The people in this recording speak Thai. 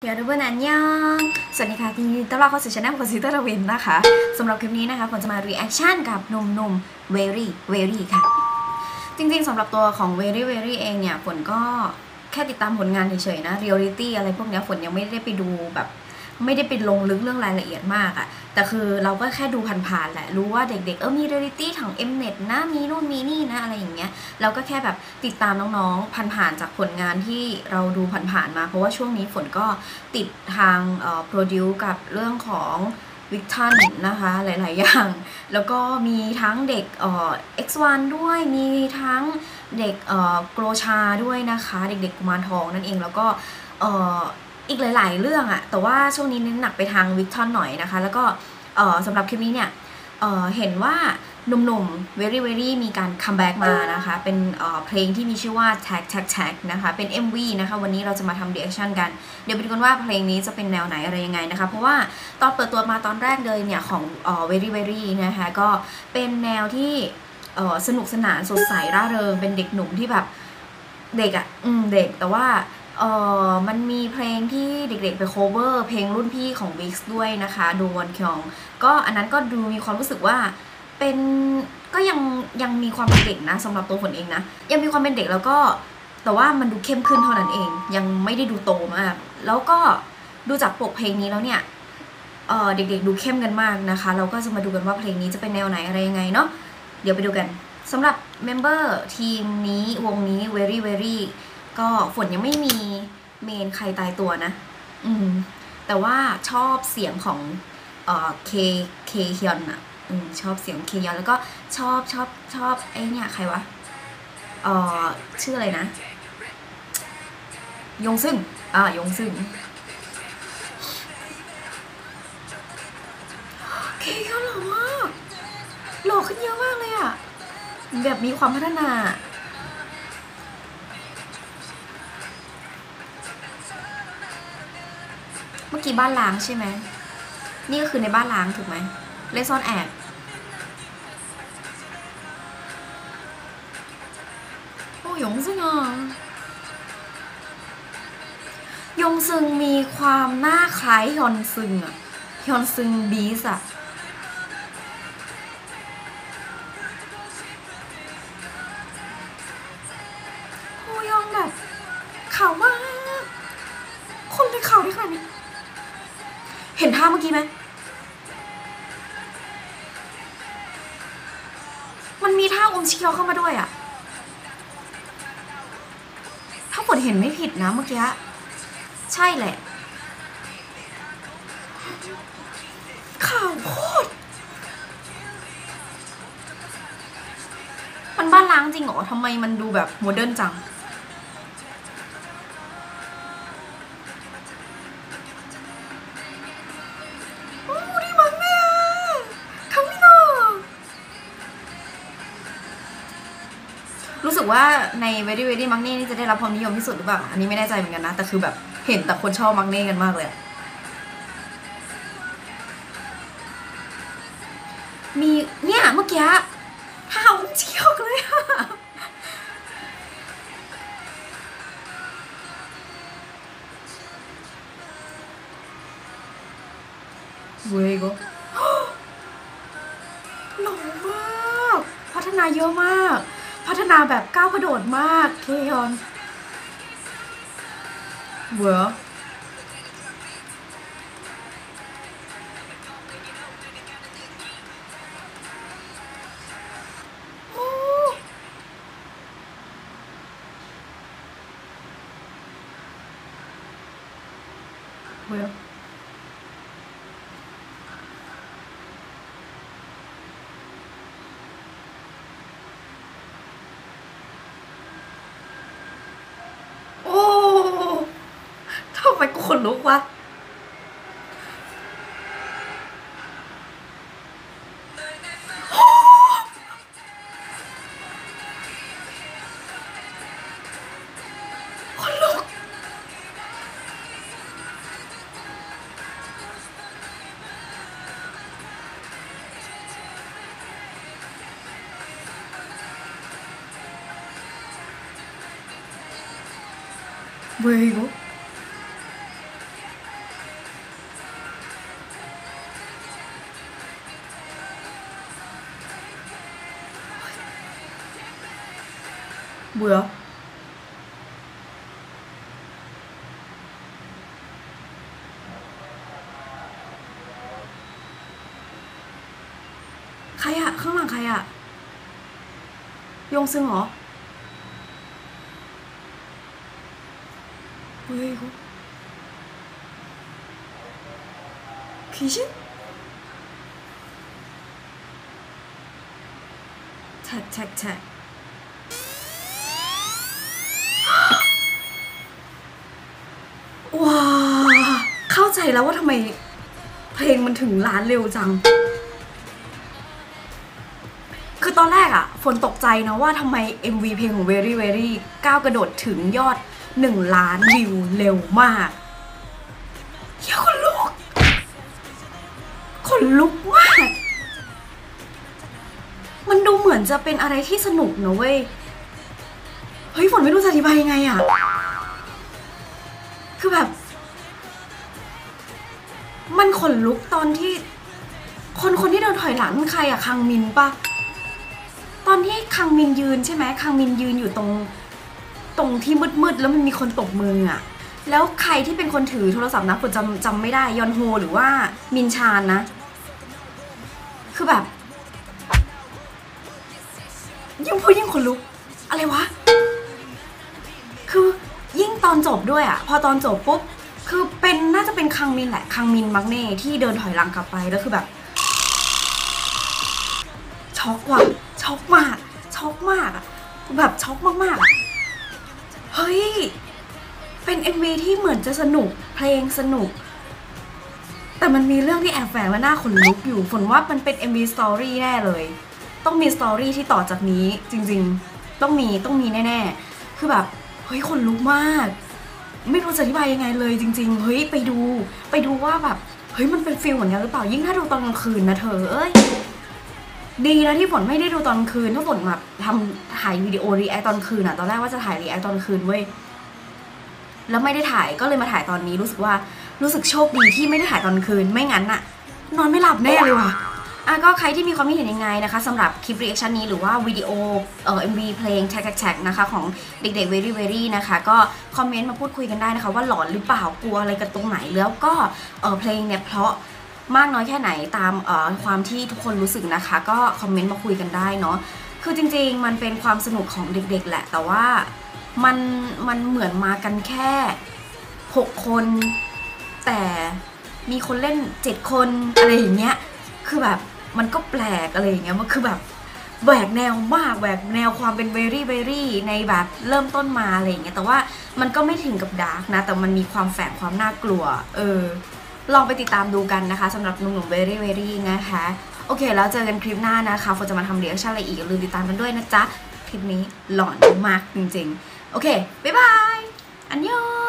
เดี๋ยวดูเบอร์นันยังสวัสดีค่ะที่ต้อนรับเข้าสู่ช่องคอนซิเตอร์เวนนะคะสำหรับคลิปนี้นะคะผมจะมา reaction กับหนุ่มๆ very very ค่ะจริงๆสำหรับตัวของ very very เองเนี่ยฝนก็แค่ติดตามผลงานเฉยๆนะ reality อะไรพวกนี้ฝนยังไม่ได้ไปดูแบบไม่ได้ไปลงลึกเรื่องรายละเอียดมากอะแต่คือเราก็แค่ดูผ่านๆแหละรู้ว่าเด็กๆมีเรียลลิตี้ของ Mnet นะมีนู่นมีนี่นะอะไรอย่างเงี้ยเราก็แค่แบบติดตามน้องๆผ่านๆจากผลงานที่เราดูผ่านๆมาเพราะว่าช่วงนี้ฝนก็ติดทางโปรดิวกับเรื่องของวิกทันนะคะหลายๆอย่างแล้วก็มีทั้งเด็กX1 ด้วยมีทั้งเด็กโกรชาด้วยนะคะเด็กๆกุมารทองนั่นเองแล้วก็อีกหลายๆเรื่องอะแต่ว่าช่วงนี้เน้นหนักไปทางวิกทอนหน่อยนะคะแล้วก็สำหรับคลิปนี้เนี่ยเห็นว่าหนุ่มๆ very very มีการคัมแบ็กมานะคะเป็นเพลงที่มีชื่อว่า tag tag tag นะคะเป็น MV นะคะวันนี้เราจะมาทำ reaction กันเดี๋ยวไปดูกันว่าเพลงนี้จะเป็นแนวไหนอะไรยังไงนะคะเพราะว่าตอนเปิดตัวมาตอนแรกเลยเนี่ยของvery very นะคะก็เป็นแนวที่สนุกสนานสดใสร่าเริงเป็นเด็กหนุ่มที่แบบเด็กอะเด็กแต่ว่ามันมีเพลงที่เด็กๆไป cover เพลงรุ่นพี่ของ VIX ด้วยนะคะดูวอนคยองก็อันนั้นก็ดูมีความรู้สึกว่าเป็นก็ยังมีความเป็นเด็กนะสำหรับตัวฝนเองนะยังมีความเป็นเด็กแล้วก็แต่ว่ามันดูเข้มขึ้นเท่านั้นเองยังไม่ได้ดูโตมากแล้วก็ดูจากปกเพลงนี้แล้วเนี่ยเด็กๆดูเข้มกันมากนะคะเราก็จะมาดูกันว่าเพลงนี้จะเป็นแนวไหนอะไรยังไงเนาะเดี๋ยวไปดูกันสำหรับเมมเบอร์ทีมนี้วงนี้ very veryก็ฝนยังไม่มีเมนใครตายตัวนะแต่ว่าชอบเสียงของเคฮยอนอะชอบเสียงเคฮยอนแล้วก็ชอบไอ้เนี่ยใครวะชื่ออะไรนะยงซึงยงซึงเคฮยอนหล่อมากหล่อขึ้นเยอะมากเลยอะแบบมีความพัฒนาเมื่อกี้บ้านล้างใช่ไหมนี่ก็คือในบ้านล้างถูกไหมเล่นซ่อนแอบโอ้ยงซึงอ่ะยงซึงมีความหน้าคล้ายฮยอนซึงอ่ะฮยอนซึงบีสอ่ะโอ้ยองแบบขาวมากคนเป็นขาวได้ขนาดนี้เห็นท่าเมื่อกี้ไหมมันมีท่าอมชิโยเข้ามาด้วยอะถ้าฝนเห็นไม่ผิดนะเมื่อกี้ใช่แหละขาวโคตรมันบ้านล้างจริงเหรอทำไมมันดูแบบโมเดิร์นจังรู้สึกว่าใน Very Very มักเน่นี่จะได้รับความนิยมที่สุดหรือเปล่าอันนี้ไม่แน่ใจเหมือนกันนะแต่คือแบบเห็นแต่คนชอบมักเน่กันมากเลยมีเนี่ยเมื่อกี้ท้าเชี่ยวเลยอะเว้ยก็หล่อมากพัฒนาเยอะมากพัฒนาแบบก้าวกระโดดมากเคยอนเวอร์เวอร์โอ้ทำไมกูขนลุกวะขนลุกเว้ยก็เบื่อใครอะข้างหลังใครอะยงซึงเหรอเฮ้ย귀신แท็กแท็กแท็กว้าเข้าใจแล้วว่าทำไมเพลงมันถึงล้านเร็วจังคือตอนแรกอะฝนตกใจนะว่าทำไม MV เพลงของ Very Very ก้าวกระโดดถึงยอด1 ล้านวิวเร็วมากเฮ้ยคนลุกมากมันดูเหมือนจะเป็นอะไรที่สนุกนะเว้ยเฮ้ยฝนไม่รู้จะอธิบายยังไงอะคือแบบมันขนลุกตอนที่คนที่เดินถอยหลังมันใครอะคังมินปะตอนที่คังมินยืนใช่ไหมคังมินยืนอยู่ตรงที่มืดแล้วมันมีคนตบมืออะแล้วใครที่เป็นคนถือโทรศัพท์นะผมจำไม่ได้ยอนโฮหรือว่ามินชานนะคือแบบยิ่งพูดยิ่งขนลุกอะไรวะคือยิ่งตอนจบด้วยอะพอตอนจบปุ๊บคือเป็นน่าจะเป็นคังมินแหละคังมินมักเน่ที่เดินถอยหลังกลับไปแล้วคือแบบช็อกว่ะช็อกมากอะแบบช็อกมากๆเฮ้ยเป็น MV ที่เหมือนจะสนุกเพลงสนุกแต่มันมีเรื่องที่แอบแฝงและน่าขนลุกอยู่ฝนว่ามันเป็น MV Story แน่เลยต้องมี Story ที่ต่อจากนี้จริงๆต้องมีแน่ๆคือแบบเฮ้ยขนลุกมากไม่รู้จะอธิบายยังไงเลยจริงๆเฮ้ยไปดูว่าแบบเฮ้ยมันเป็นฟีลเหมือนกันหรือเปล่ายิ่งถ้าดูตอนกลางคืนนะเธอเอ้ยดีนะที่ฝนไม่ได้ดูตอนคืนถ้าฝนแบบถ่ายวิดีโอรีแอคตอนคืนอะตอนแรกว่าจะถ่ายรีแอคตอนคืนเว้ยแล้วไม่ได้ถ่ายก็เลยมาถ่ายตอนนี้รู้สึกโชคดีที่ไม่ได้ถ่ายตอนคืนไม่งั้นอะนอนไม่หลับแน่เลยว่ะก็ใครที่มีความคิดเห็นยังไงนะคะสำหรับคลิปรีแอคชั่นนี้หรือว่าวิดีโอMV เพลงแท็กนะคะของเด็กๆ Very Very นะคะก็คอมเมนต์มาพูดคุยกันได้นะคะว่าหลอนหรือเปล่ากลัวอะไรกันตรงไหนแล้วก็เพลงเนี่ยเพราะมากน้อยแค่ไหนตามความที่ทุกคนรู้สึกนะคะก็คอมเมนต์มาคุยกันได้เนาะคือจริงๆมันเป็นความสนุกของเด็กๆแหละแต่ว่ามันเหมือนมากันแค่6 คนแต่มีคนเล่น7 คนอะไรอย่างเงี้ยคือแบบมันก็แปลกอะไรอย่างเงี้ยมันคือแบบแหวกแนวมากแหวกแนวความเป็น very very ในแบบเริ่มต้นมาอะไรอย่างเงี้ยแต่ว่ามันก็ไม่ถึงกับดาร์กนะแต่มันมีความแฝงความน่ากลัวลองไปติดตามดูกันนะคะสำหรับหนุ่มๆ very very นะคะโอเคแล้วเจอกันคลิปหน้านะคะฝนจะมาทำรีแอคชั่นอะไรอีกอย่าลืมติดตามกันด้วยนะจ๊ะคลิปนี้หลอนมากจริงๆโอเคบ๊ายบายอันยอง